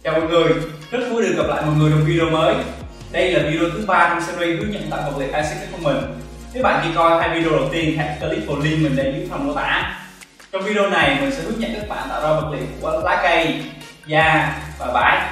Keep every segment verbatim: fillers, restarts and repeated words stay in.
Chào mọi người, rất vui được gặp lại mọi người trong video mới. Đây là video thứ ba trong series hướng dẫn tạo vật liệu Archicad của mình. Nếu bạn chưa coi hai video đầu tiên, hãy click vào link mình để dưới phần mô tả. Trong video này mình sẽ hướng dẫn các bạn tạo ra vật liệu của lá cây, da và vải.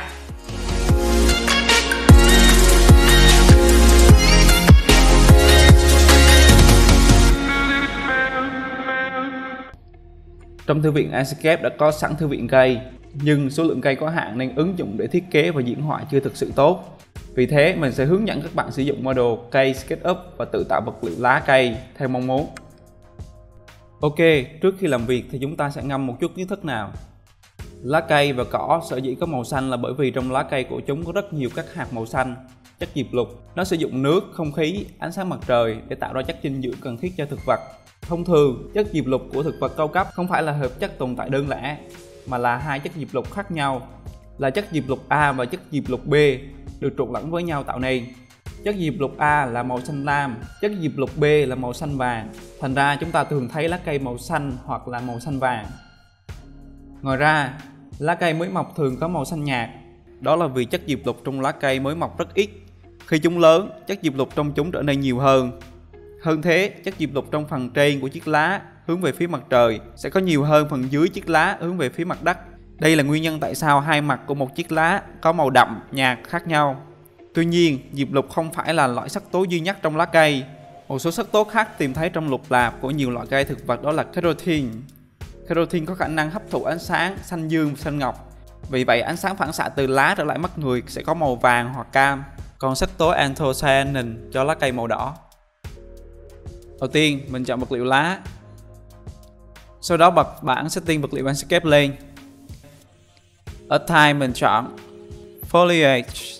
Trong thư viện Archicad đã có sẵn thư viện cây, nhưng số lượng cây có hạn nên ứng dụng để thiết kế và diễn họa chưa thực sự tốt. Vì thế mình sẽ hướng dẫn các bạn sử dụng model cây SketchUp và tự tạo vật liệu lá cây theo mong muốn. Ok, trước khi làm việc thì chúng ta sẽ ngâm một chút kiến thức nào. Lá cây và cỏ sở dĩ có màu xanh là bởi vì trong lá cây của chúng có rất nhiều các hạt màu xanh, chất diệp lục. Nó sử dụng nước, không khí, ánh sáng mặt trời để tạo ra chất dinh dưỡng cần thiết cho thực vật. Thông thường, chất diệp lục của thực vật cao cấp không phải là hợp chất tồn tại đơn lẻ, mà là hai chất diệp lục khác nhau, là chất diệp lục A và chất diệp lục B được trộn lẫn với nhau tạo nên. Chất diệp lục A là màu xanh lam, chất diệp lục B là màu xanh vàng. Thành ra chúng ta thường thấy lá cây màu xanh hoặc là màu xanh vàng. Ngoài ra, lá cây mới mọc thường có màu xanh nhạt. Đó là vì chất diệp lục trong lá cây mới mọc rất ít. Khi chúng lớn, chất diệp lục trong chúng trở nên nhiều hơn. Hơn thế, chất diệp lục trong phần trên của chiếc lá hướng về phía mặt trời sẽ có nhiều hơn phần dưới chiếc lá hướng về phía mặt đất. Đây là nguyên nhân tại sao hai mặt của một chiếc lá có màu đậm, nhạt khác nhau. Tuy nhiên, diệp lục không phải là loại sắc tố duy nhất trong lá cây. Một số sắc tố khác tìm thấy trong lục lạp của nhiều loại cây thực vật đó là carotene. Carotene có khả năng hấp thụ ánh sáng xanh dương và xanh ngọc. Vì vậy, ánh sáng phản xạ từ lá trở lại mắt người sẽ có màu vàng hoặc cam. Còn sắc tố anthocyanin cho lá cây màu đỏ. Đầu tiên, mình chọn vật liệu lá. Sau đó bật bảng setting vật liệu landscape lên. Ở type mình chọn foliage.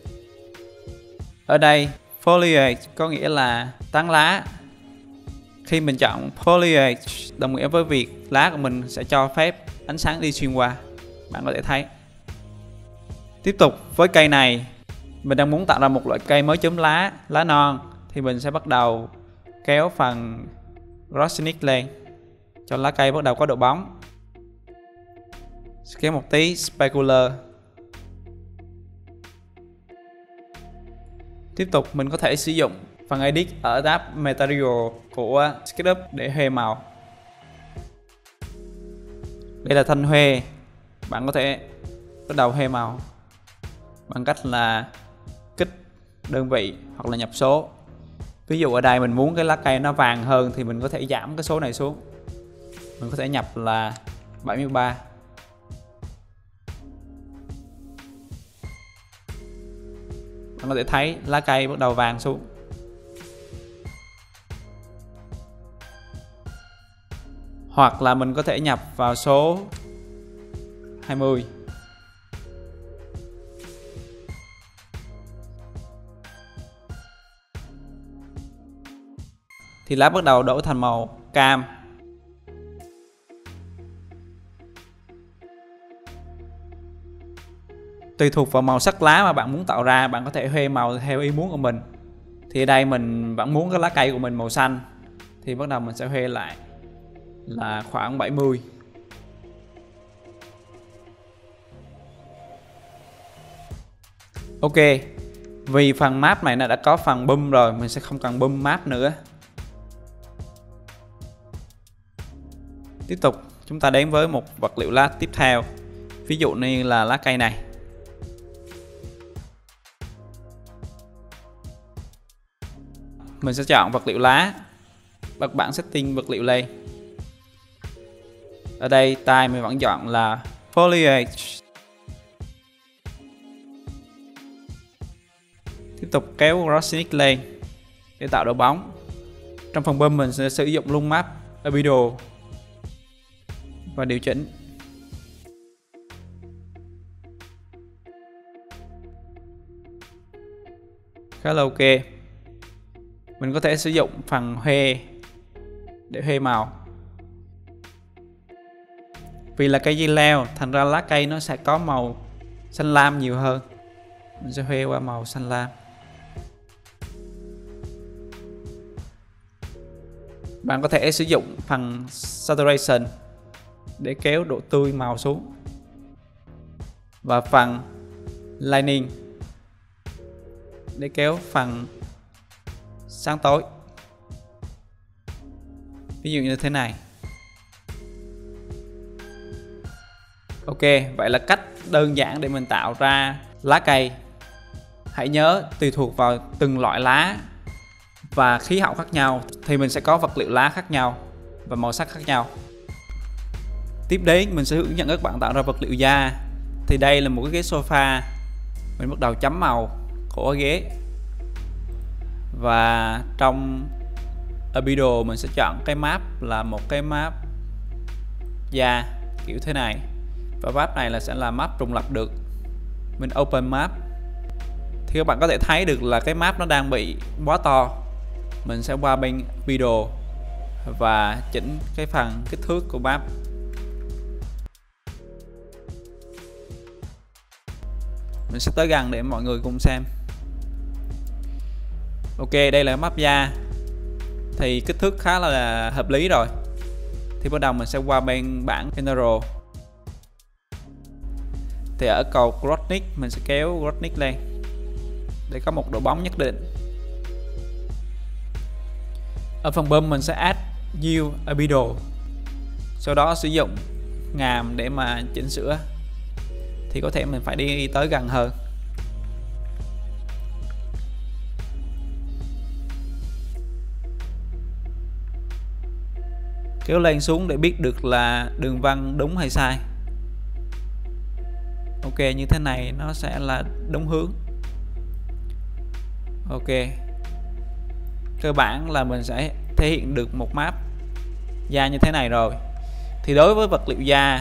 Ở đây foliage có nghĩa là tán lá. Khi mình chọn foliage đồng nghĩa với việc lá của mình sẽ cho phép ánh sáng đi xuyên qua. Bạn có thể thấy. Tiếp tục với cây này, mình đang muốn tạo ra một loại cây mới chớm lá, lá non, thì mình sẽ bắt đầu kéo phần Grossinic lên cho lá cây bắt đầu có độ bóng. Kéo một tí specular. Tiếp tục mình có thể sử dụng phần edit ở tab material của SketchUp để huê màu. Đây là thanh huê. Bạn có thể bắt đầu huê màu bằng cách là kích đơn vị hoặc là nhập số. Ví dụ ở đây mình muốn cái lá cây nó vàng hơn thì mình có thể giảm cái số này xuống. Mình có thể nhập là bảy mươi ba. Bạn có thể thấy lá cây bắt đầu vàng xuống. Hoặc là mình có thể nhập vào số hai mươi. Thì lá bắt đầu đổi thành màu cam. Tùy thuộc vào màu sắc lá mà bạn muốn tạo ra, bạn có thể huê màu theo ý muốn của mình. Thì ở đây mình vẫn muốn cái lá cây của mình màu xanh, thì bắt đầu mình sẽ huê lại là khoảng bảy mươi. Ok, vì phần map này đã có phần bum rồi, mình sẽ không cần bum map nữa. Tiếp tục chúng ta đến với một vật liệu lá tiếp theo. Ví dụ như là lá cây này. Mình sẽ chọn vật liệu lá, bật bảng setting vật liệu lên. Ở đây type mình vẫn chọn là foliage. Tiếp tục kéo Grossinic lên để tạo độ bóng. Trong phần bum mình sẽ sử dụng luôn map albedo và điều chỉnh. Khá là ok. Mình có thể sử dụng phần huê để huê màu. Vì là cây dây leo, thành ra lá cây nó sẽ có màu xanh lam nhiều hơn. Mình sẽ huê qua màu xanh lam. Bạn có thể sử dụng phần saturation để kéo độ tươi màu xuống. và phần lining để kéo phần sáng tối, ví dụ như thế này. Ok, vậy là cách đơn giản để mình tạo ra lá cây. Hãy nhớ tùy thuộc vào từng loại lá và khí hậu khác nhau thì mình sẽ có vật liệu lá khác nhau và màu sắc khác nhau. Tiếp đến mình sẽ hướng dẫn các bạn tạo ra vật liệu da. Thì đây là một cái ghế sofa, mình bắt đầu chấm màu của ghế, và trong Abido mình sẽ chọn cái map là một cái map da kiểu thế này, và map này là sẽ là map trùng lập được. Mình open map thì các bạn có thể thấy được là cái map nó đang bị quá to. Mình sẽ qua bên video và chỉnh cái phần kích thước của map. Mình sẽ tới gần để mọi người cùng xem. Ok, đây là map da thì kích thước khá là hợp lý rồi. Thì bắt đầu mình sẽ qua bên bảng General. Thì ở cầu Groundnik mình sẽ kéo Groundnik lên để có một độ bóng nhất định. Ở phần bơm mình sẽ add New Abido, sau đó sử dụng ngàm để mà chỉnh sửa. Thì có thể mình phải đi tới gần hơn. Kéo lên xuống để biết được là đường vân đúng hay sai. Ok, như thế này nó sẽ là đúng hướng. Ok, cơ bản là mình sẽ thể hiện được một map da như thế này rồi. Thì đối với vật liệu da,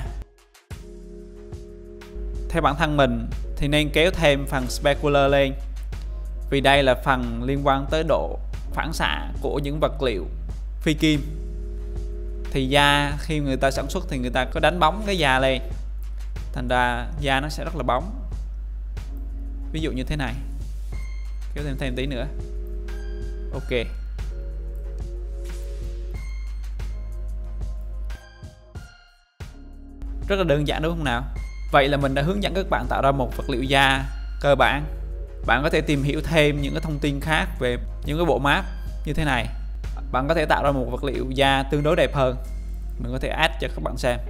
theo bản thân mình thì nên kéo thêm phần specular lên, vì đây là phần liên quan tới độ phản xạ của những vật liệu phi kim. Thì da khi người ta sản xuất thì người ta có đánh bóng cái da lên, thành ra da nó sẽ rất là bóng. Ví dụ như thế này, kéo thêm thêm tí nữa. Ok, rất là đơn giản đúng không nào? Vậy là mình đã hướng dẫn các bạn tạo ra một vật liệu da cơ bản. Bạn có thể tìm hiểu thêm những cái thông tin khác về những cái bộ map như thế này. Bạn có thể tạo ra một vật liệu da tương đối đẹp hơn. Mình có thể add cho các bạn xem.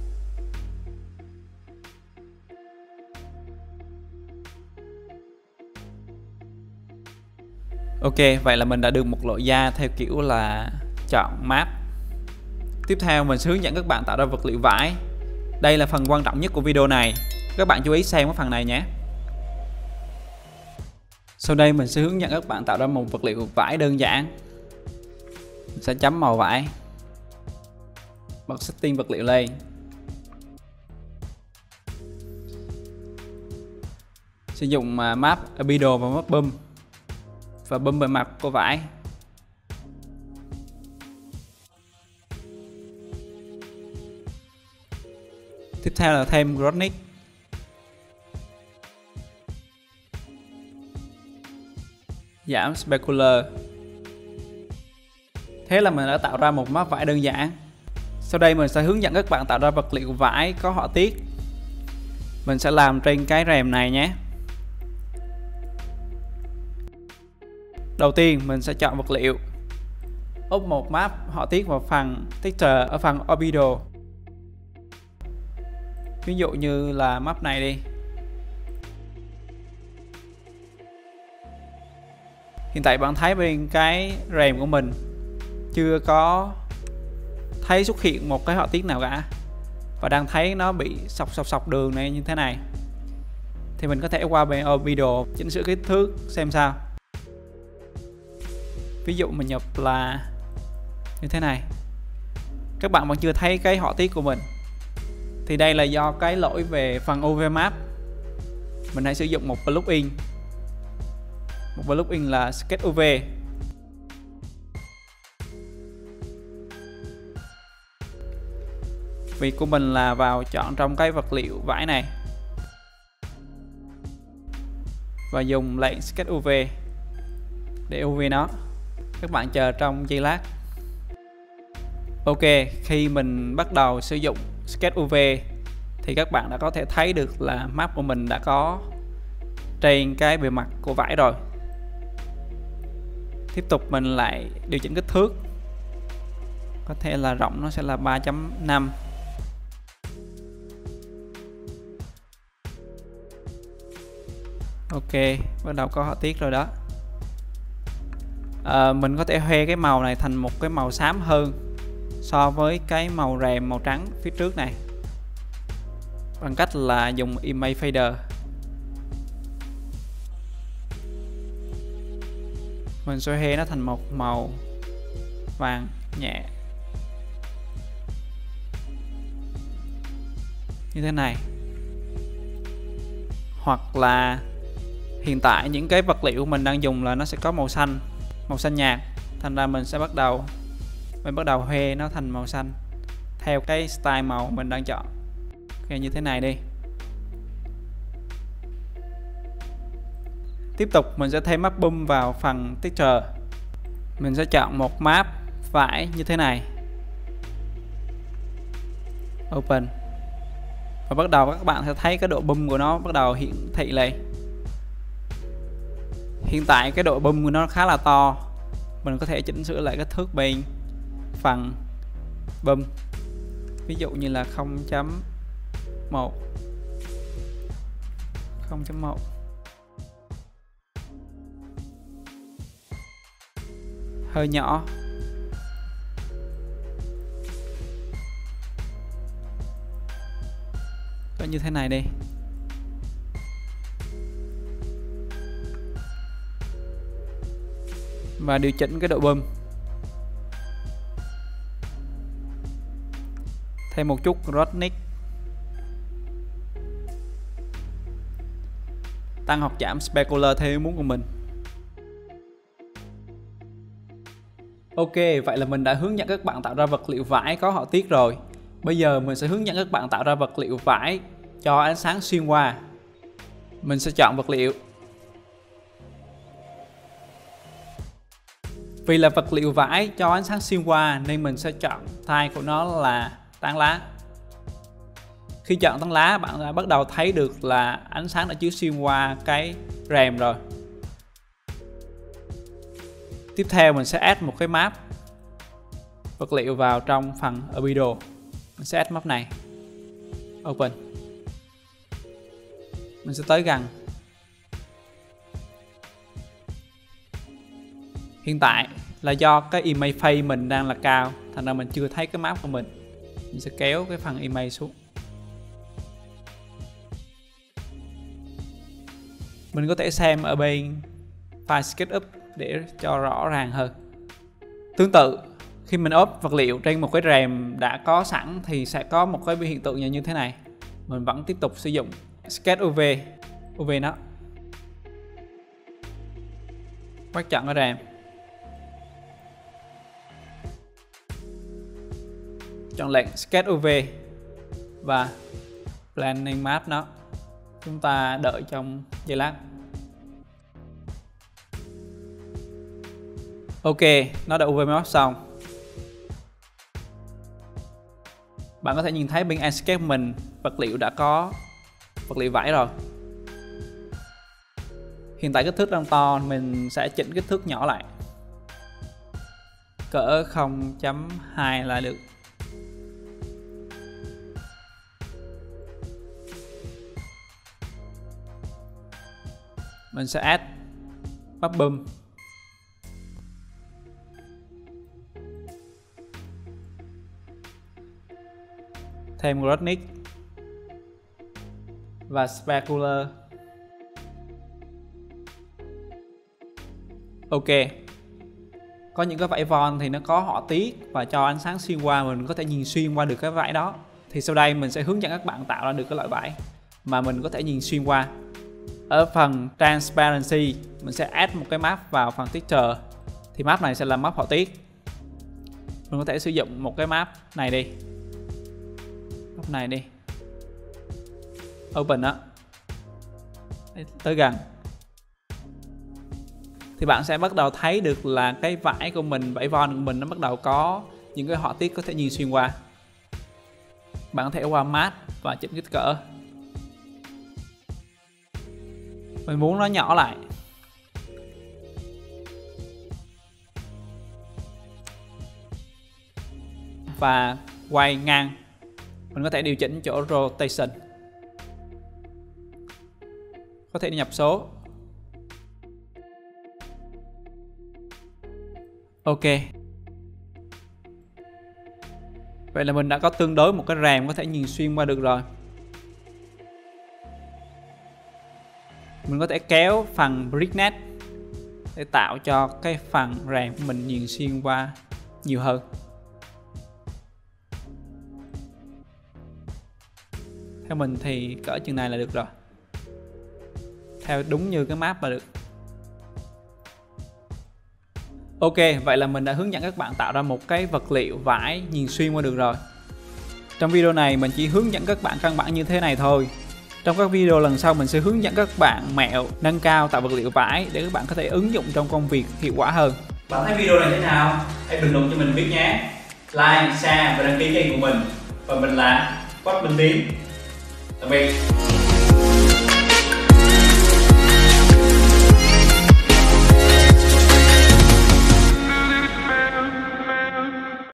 Ok, vậy là mình đã được một loại da theo kiểu là chọn map. Tiếp theo mình sẽ hướng dẫn các bạn tạo ra vật liệu vải. Đây là phần quan trọng nhất của video này. Các bạn chú ý xem cái phần này nhé. Sau đây mình sẽ hướng dẫn các bạn tạo ra một vật liệu vải đơn giản. Mình sẽ chấm màu vải, bật setting vật liệu lên. Sử dụng map Abido và map bump và bump bề mặt của vải. Tiếp theo là thêm Groundnik. Giảm specular. Thế là mình đã tạo ra một map vải đơn giản. Sau đây mình sẽ hướng dẫn các bạn tạo ra vật liệu vải có họa tiết. Mình sẽ làm trên cái rèm này nhé. Đầu tiên mình sẽ chọn vật liệu, úp một map họa tiết vào phần texture ở phần Abido. Ví dụ như là map này đi. Hiện tại bạn thấy bên cái rèm của mình chưa có thấy xuất hiện một cái họa tiết nào cả, và đang thấy nó bị sọc sọc sọc đường này như thế này. Thì mình có thể qua bên Abido chỉnh sửa kích thước xem sao. Ví dụ mình nhập là như thế này. Các bạn vẫn chưa thấy cái họa tiết của mình, thì đây là do cái lỗi về phần u vê map. Mình hãy sử dụng một plugin. Một plugin là Sketch u vê. Việc của mình là vào chọn trong cái vật liệu vải này và dùng lệnh Sketch u vê để u vê nó. Các bạn chờ trong giây lát. Ok, khi mình bắt đầu sử dụng Sketch u vê thì các bạn đã có thể thấy được là map của mình đã có trên cái bề mặt của vải rồi. Tiếp tục mình lại điều chỉnh kích thước, có thể là rộng nó sẽ là ba chấm năm. Ok, bắt đầu có họa tiết rồi đó. À, mình có thể huê cái màu này thành một cái màu xám hơn so với cái màu rèm màu trắng phía trước này bằng cách là dùng Image Fader. Mình sẽ huê nó thành một màu vàng nhẹ như thế này. Hoặc là hiện tại những cái vật liệu mình đang dùng là nó sẽ có màu xanh, màu xanh nhạt, thành ra mình sẽ bắt đầu mình bắt đầu huê nó thành màu xanh theo cái style màu mình đang chọn. Ok, như thế này đi. Tiếp tục mình sẽ thêm map boom vào phần texture. Mình sẽ chọn một map vải như thế này, open, và bắt đầu các bạn sẽ thấy cái độ boom của nó bắt đầu hiển thị lên. Hiện tại cái độ boom của nó khá là to, mình có thể chỉnh sửa lại kích thước bên phần boom, ví dụ như là không chấm một, không chấm một. Hơi nhỏ. Có như thế này đi. Và điều chỉnh cái độ boom. Thêm một chút Rodnik. Tăng hoặc giảm specular theo ý muốn của mình. Ok, vậy là mình đã hướng dẫn các bạn tạo ra vật liệu vải có họa tiết rồi. Bây giờ mình sẽ hướng dẫn các bạn tạo ra vật liệu vải cho ánh sáng xuyên qua. Mình sẽ chọn vật liệu. Vì là vật liệu vải cho ánh sáng xuyên qua nên mình sẽ chọn type của nó là tán lá. Khi chọn tán lá, bạn đã bắt đầu thấy được là ánh sáng đã chiếu xuyên qua cái rèm rồi. Tiếp theo mình sẽ add một cái map vật liệu vào trong phần Albedo. Mình sẽ add map này, open. Mình sẽ tới gần. Hiện tại là do cái image phase mình đang là cao, thành ra mình chưa thấy cái map của mình. Mình sẽ kéo cái phần image xuống. Mình có thể xem ở bên file SketchUp để cho rõ ràng hơn. Tương tự, khi mình ốp vật liệu trên một cái rèm đã có sẵn thì sẽ có một cái hiện tượng như thế này. Mình vẫn tiếp tục sử dụng Sketch u vê, u vê nó. Bắt chọn cái rèm. Chọn lệnh Sketch u vê và Blending Mask nó. Chúng ta đợi trong giây lát. Ok, nó đã u vê mask xong. Bạn có thể nhìn thấy bên Enscape mình vật liệu đã có vật liệu vải rồi. Hiện tại kích thước đang to, mình sẽ chỉnh kích thước nhỏ lại, cỡ không chấm hai là được. Mình sẽ add map boom. Thêm Rodnik và specular. Ok. Có những cái vải von thì nó có họa tiết và cho ánh sáng xuyên qua, mình có thể nhìn xuyên qua được cái vải đó. Thì sau đây mình sẽ hướng dẫn các bạn tạo ra được cái loại vải mà mình có thể nhìn xuyên qua. Ở phần transparency, mình sẽ add một cái map vào phần texture. Thì map này sẽ là map họa tiết. Mình có thể sử dụng một cái map này đi. Map này đi. Open đó. Tới gần. Thì bạn sẽ bắt đầu thấy được là cái vải của mình, vải von của mình nó bắt đầu có những cái họa tiết có thể nhìn xuyên qua. bạn có thể qua Mask và chỉnh kích cỡ. Mình muốn nó nhỏ lại. Và quay ngang. Mình có thể điều chỉnh chỗ rotation. Có thể nhập số. Ok. Vậy là mình đã có tương đối một cái rèm có thể nhìn xuyên qua được rồi. Mình có thể kéo phần brightness để tạo cho cái phần rèm của mình nhìn xuyên qua nhiều hơn. Theo mình thì cỡ chừng này là được rồi. Theo đúng như cái map là được. Ok, vậy là mình đã hướng dẫn các bạn tạo ra một cái vật liệu vải nhìn xuyên qua được rồi. Trong video này mình chỉ hướng dẫn các bạn căn bản như thế này thôi. Trong các video lần sau mình sẽ hướng dẫn các bạn mẹo nâng cao tạo vật liệu vải để các bạn có thể ứng dụng trong công việc hiệu quả hơn. Bạn thấy video này thế nào? Hãy bình luận cho mình biết nhé. Like, share và đăng ký kênh của mình. Và mình là Quách Minh Tiến. Tạm biệt.